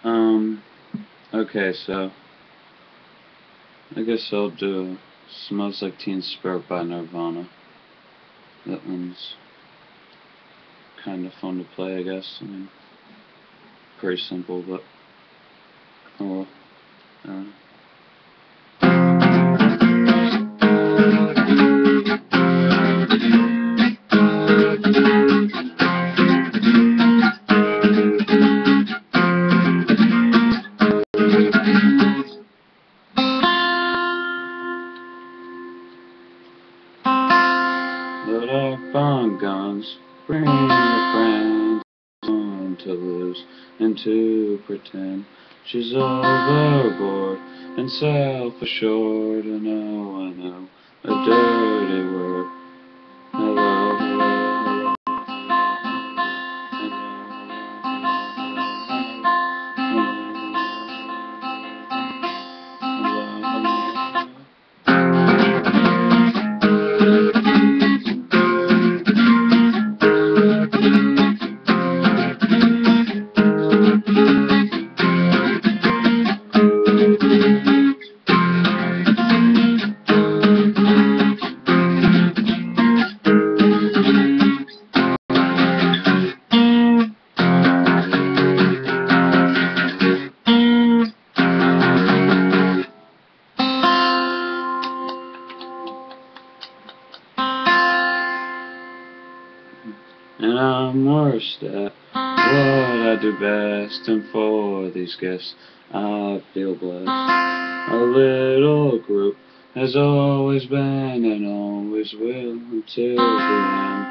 Um, okay, so I guess I'll do Smells Like Teen Spirit by Nirvana. That one's kind of fun to play, I guess. I mean, pretty simple, but oh well. Load up on guns, bring your friends on to lose and to pretend she's overboard and self-assured, and oh, I know a dirty word. Hello, hello, and I'm worst at what I do best, and for these gifts I feel blessed. Our little group has always been and always will until the end.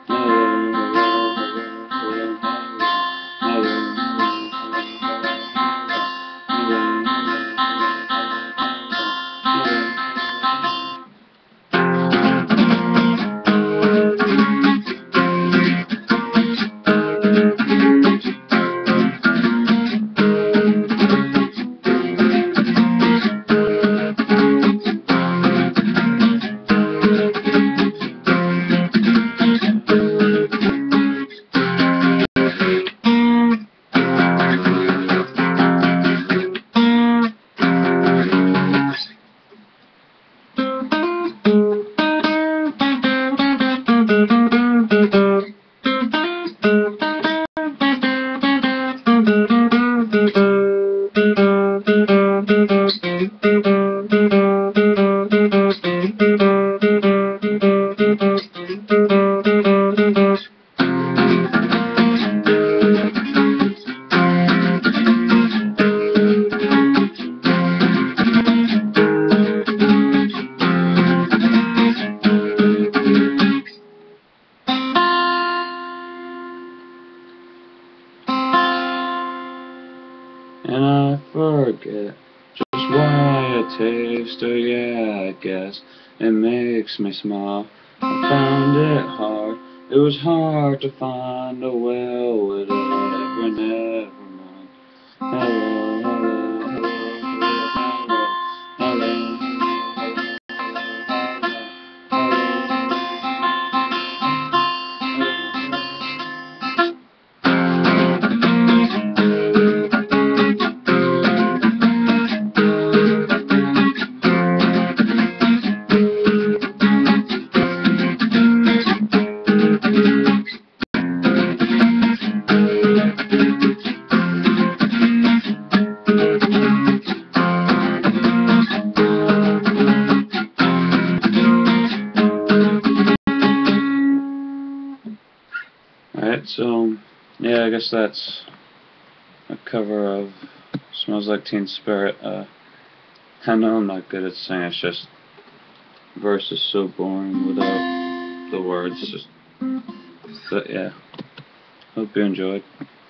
And I forget just why I taste her, yeah, I guess it makes me smile. I found it hard, it was hard to find a well, whatever, never mind. Hello, hello, hello, hello, Alright, so, yeah, I guess that's a cover of Smells Like Teen Spirit. I know I'm not good at singing, it's just, verse is so boring without the words, but yeah, hope you enjoyed.